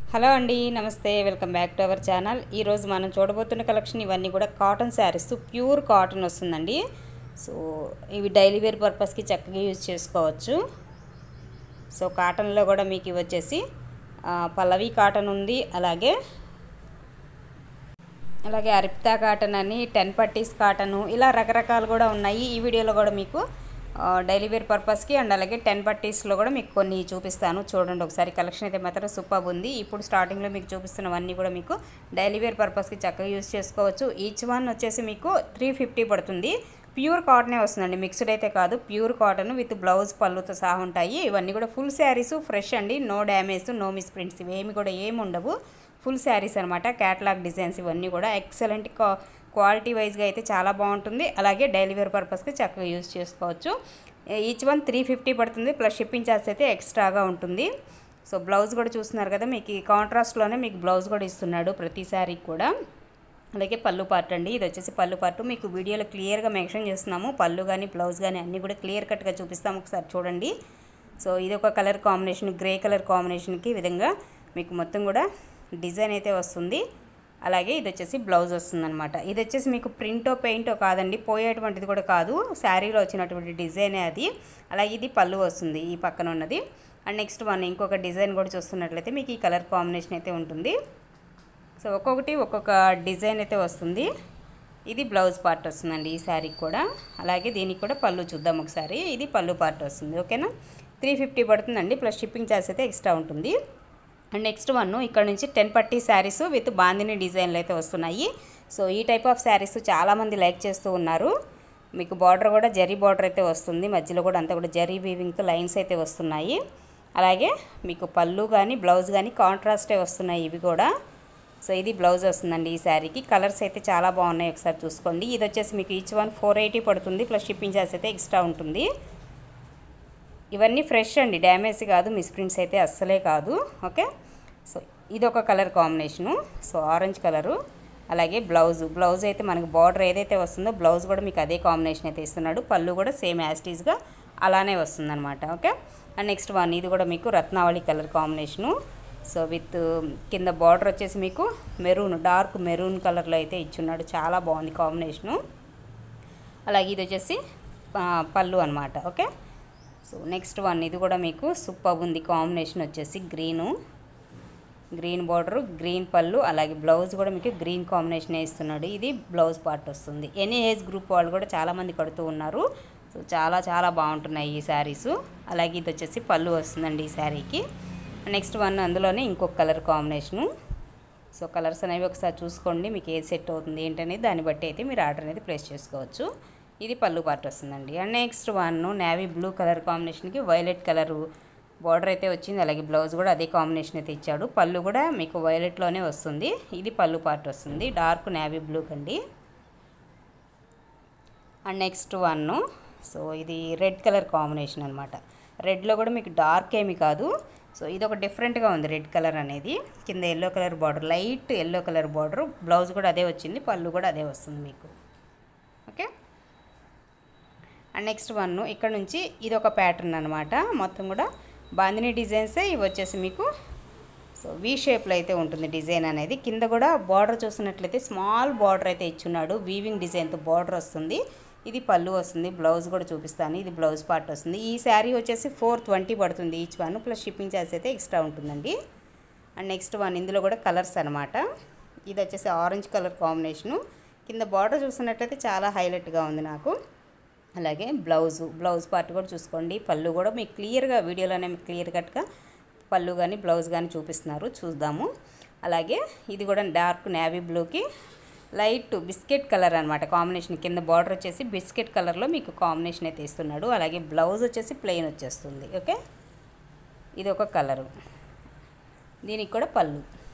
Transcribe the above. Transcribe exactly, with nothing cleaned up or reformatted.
Hello అండి, నమస్తే. Welcome back to our channel. ఈరోజు మనం చూడబోతున్న కలెక్షన్ ఇవన్నీ కూడా కాటన్ శారీస్, ప్యూర్ కాటన్ వస్తుందండి. సో ఇవి డైలీ వేర్ పర్పస్కి చక్కగా యూజ్ చేసుకోవచ్చు. సో కాటన్లో కూడా మీకు ఇవి వచ్చేసి పల్లవి కాటన్ ఉంది, అలాగే అలాగే అరిప్తా కాటన్ అని, టెన్ పట్టీస్ కాటను, ఇలా రకరకాలు కూడా ఉన్నాయి. ఈ వీడియోలో కూడా మీకు డైలీ వేర్ పర్పస్కి అండ్ అలాగే టెన్ పట్టీస్లో కూడా మీకు కొన్ని చూపిస్తాను. చూడండి ఒకసారి. కలెక్షన్ అయితే మాత్రం సూపర్ ఉంది. ఇప్పుడు స్టార్టింగ్లో మీకు చూపిస్తున్నవన్నీ కూడా మీకు డైలీ వేర్ పర్పస్కి చక్కగా యూజ్ చేసుకోవచ్చు. ఈచ్ వన్ వచ్చేసి మీకు త్రీ ఫిఫ్టీ పడుతుంది. ప్యూర్ కాటనే వస్తుందండి, మిక్స్డ్ అయితే కాదు. ప్యూర్ కాటన్ విత్ బ్లౌజ్ పళ్ళుతో సహా ఉంటాయి. ఇవన్నీ కూడా ఫుల్ శారీస్, ఫ్రెష్ అండి. No damage, no misprints, ఇవేమి కూడా ఏమి ఉండవు. ఫుల్ శారీస్ అనమాట. క్యాటలాగ్ డిజైన్స్ ఇవన్నీ కూడా ఎక్సలెంట్ క్వాలిటీ వైజ్గా అయితే చాలా బాగుంటుంది. అలాగే డైలీ వేర్ పర్పస్కి చక్కగా యూజ్ చేసుకోవచ్చు. ఈచ్ వన్ త్రీ ఫిఫ్టీ పడుతుంది, ప్లస్ షిప్పింగ్ ఛార్జ్ అయితే ఎక్స్ట్రాగా ఉంటుంది. సో బ్లౌజ్ కూడా చూస్తున్నారు కదా, మీకు ఈ కాంట్రాస్ట్లోనే మీకు బ్లౌజ్ కూడా ఇస్తున్నాడు ప్రతి శారీకి కూడా. అలాగే పళ్ళు పార్ట్ అండి, ఇది వచ్చేసి పళ్ళు పార్ట్. మీకు వీడియోలో క్లియర్గా మెన్షన్ చేస్తున్నాము. పళ్ళు కానీ బ్లౌజ్ కానీ అన్నీ కూడా క్లియర్ కట్గా చూపిస్తాము, ఒకసారి చూడండి. సో ఇది ఒక కలర్ కాంబినేషన్, గ్రే కలర్ కాంబినేషన్కి ఈ విధంగా మీకు మొత్తం కూడా డిజైన్ అయితే వస్తుంది. అలాగే ఇది వచ్చేసి బ్లౌజ్ వస్తుందన్నమాట. ఇది వచ్చేసి మీకు ప్రింటో పెయింటో కాదండి, పోయేటువంటిది కూడా కాదు, శారీలో వచ్చినటువంటి డిజైనే అది. అలాగే ఇది పళ్ళు వస్తుంది ఈ పక్కన ఉన్నది. అండ్ నెక్స్ట్ వన్ ఇంకొక డిజైన్ కూడా చూస్తున్నట్లయితే మీకు ఈ కలర్ కాంబినేషన్ అయితే ఉంటుంది. సో ఒక్కొక్కటి ఒక్కొక్క డిజైన్ అయితే వస్తుంది. ఇది బ్లౌజ్ పార్ట్ వస్తుందండి ఈ శారీకి కూడా. అలాగే దీనికి కూడా పళ్ళు చూద్దాం ఒకసారి. ఇది పళ్ళు పార్ట్ వస్తుంది. ఓకేనా, త్రీ ఫిఫ్టీ పడుతుందండి, ప్లస్ షిప్పింగ్ ఛార్జ్ అయితే ఎక్స్ట్రా ఉంటుంది. అండ్ నెక్స్ట్ వన్ ఇక్కడ నుంచి టెన్ పట్టీ శారీస్ విత్ బాందిని డిజైన్లు అయితే వస్తున్నాయి. సో ఈ టైప్ ఆఫ్ శారీస్ చాలామంది లైక్ చేస్తూ ఉన్నారు. మీకు బార్డర్ కూడా జరీ బార్డర్ అయితే వస్తుంది, మధ్యలో కూడా అంతా కూడా జరీ వీవింగ్తో లైన్స్ అయితే వస్తున్నాయి. అలాగే మీకు పళ్ళు కానీ బ్లౌజ్ కానీ కాంట్రాస్టే వస్తున్నాయి ఇవి కూడా. సో ఇది బ్లౌజ్ వస్తుందండి ఈ శారీకి. కలర్స్ అయితే చాలా బాగున్నాయి, ఒకసారి చూసుకోండి. ఇది వచ్చేసి మీకు ఈచ్ వన్ ఫోర్ ఎయిటీ పడుతుంది, ప్లస్ షిప్పింగ్ ఛార్జ్ అయితే ఎక్స్ట్రా ఉంటుంది. ఇవన్నీ ఫ్రెష్ అండి, డ్యామేజ్ కాదు, మిస్ప్రింట్స్ అయితే అస్సలే కాదు. ఓకే, సో ఇది ఒక colour combination. So orange colour. అలాగే బ్లౌజ్ బ్లౌజ్ అయితే మనకు బార్డర్ ఏదైతే వస్తుందో బ్లౌజ్ కూడా మీకు అదే కాంబినేషన్ అయితే ఇస్తున్నాడు. పళ్ళు కూడా సేమ్ యాస్టీస్గా అలానే వస్తుందన్నమాట. ఓకే, అండ్ నెక్స్ట్ వన్ ఇది కూడా మీకు రత్నావళి కలర్ కాంబినేషను. సో విత్ కింద బార్డర్ వచ్చేసి మీకు మెరూన్, డార్క్ మెరూన్ కలర్లో అయితే ఇచ్చున్నాడు. చాలా బాగుంది కాంబినేషను. అలాగే ఇది వచ్చేసి పళ్ళు అనమాట. ఓకే, సో నెక్స్ట్ వన్ ఇది కూడా మీకు సూపర్ ఉంది. కాంబినేషన్ వచ్చేసి గ్రీను, గ్రీన్ బార్డరు, గ్రీన్ పళ్ళు, అలాగే బ్లౌజ్ కూడా మీకు గ్రీన్ కాంబినేషన్ ఇస్తున్నాడు. ఇది బ్లౌజ్ పార్ట్ వస్తుంది. ఎనీ ఏజ్ గ్రూప్ వాళ్ళు కూడా చాలామంది కడుతూ ఉన్నారు. సో చాలా చాలా బాగుంటున్నాయి ఈ శారీసు. అలాగే ఇది వచ్చేసి పళ్ళు వస్తుందండి ఈ శారీకి. నెక్స్ట్ వన్ అందులోనే ఇంకొక కలర్ కాంబినేషను. సో కలర్స్ అనేవి ఒకసారి చూసుకోండి, మీకు ఏది సెట్ అవుతుంది ఏంటనేది దాన్ని బట్టి అయితే మీరు ఆర్డర్ అనేది ప్లేస్ చేసుకోవచ్చు. ఇది పళ్ళు పార్ట్ వస్తుందండి. And next one navy blue colour కాంబినేషన్కి వైలెట్ కలరు బార్డర్ అయితే వచ్చింది. అలాగే బ్లౌజ్ కూడా అదే కాంబినేషన్ అయితే ఇచ్చాడు. పళ్ళు కూడా మీకు వైలెట్లోనే వస్తుంది. ఇది పళ్ళు పార్ట్ వస్తుంది, డార్క్ నేవీ బ్లూ కండి. అండ్ నెక్స్ట్ వన్ సో ఇది రెడ్ కలర్ కాంబినేషన్ అనమాట. రెడ్లో కూడా మీకు డార్క్ ఏమి కాదు. సో ఇది ఒక డిఫరెంట్గా ఉంది రెడ్ కలర్ అనేది. కింద yellow colour border, light yellow colour border, blouse కూడా అదే వచ్చింది, పళ్ళు కూడా అదే వస్తుంది మీకు. ఓకే, అండ్ నెక్స్ట్ వన్ ఇక్కడ నుంచి ఇది ఒక ప్యాటర్న్ అనమాట. మొత్తం కూడా బాందిని డిజైన్సే ఇవి వచ్చేసి మీకు. సో వీ షేప్లో అయితే ఉంటుంది డిజైన్ అనేది. కింద కూడా బార్డర్ చూసినట్లయితే స్మాల్ బార్డర్ అయితే ఇచ్చున్నాడు, వీవింగ్ డిజైన్తో బార్డర్ వస్తుంది. ఇది పళ్ళు వస్తుంది, బ్లౌజ్ కూడా చూపిస్తాను. ఇది బ్లౌజ్ పార్ట్ వస్తుంది. ఈ శారీ వచ్చేసి ఫోర్ ట్వంటీ పడుతుంది each one, plus shipping charge అయితే ఎక్స్ట్రా ఉంటుందండి. అండ్ నెక్స్ట్ వన్ ఇందులో కూడా కలర్స్ అనమాట. ఇది వచ్చేసి ఆరెంజ్ కలర్ కాంబినేషను. కింద బార్డర్ చూసినట్లయితే చాలా హైలైట్గా ఉంది నాకు. అలాగే బ్లౌజు బ్లౌజ్ పార్ట్ కూడా చూసుకోండి. పళ్ళు కూడా మీకు క్లియర్గా వీడియోలోనే మీకు క్లియర్ కట్గా పళ్ళు కానీ బ్లౌజ్ కానీ చూపిస్తున్నారు, చూద్దాము. అలాగే ఇది కూడా డార్క్ నేవీ బ్లూకి లైట్ బిస్కెట్ కలర్ అనమాట కాంబినేషన్. కింద బార్డర్ వచ్చేసి బిస్కెట్ కలర్లో మీకు కాంబినేషన్ అయితే ఇస్తున్నాడు. అలాగే బ్లౌజ్ వచ్చేసి ప్లెయిన్ వచ్చేస్తుంది. ఓకే, ఇది ఒక కలరు. దీనికి కూడా పళ్ళు.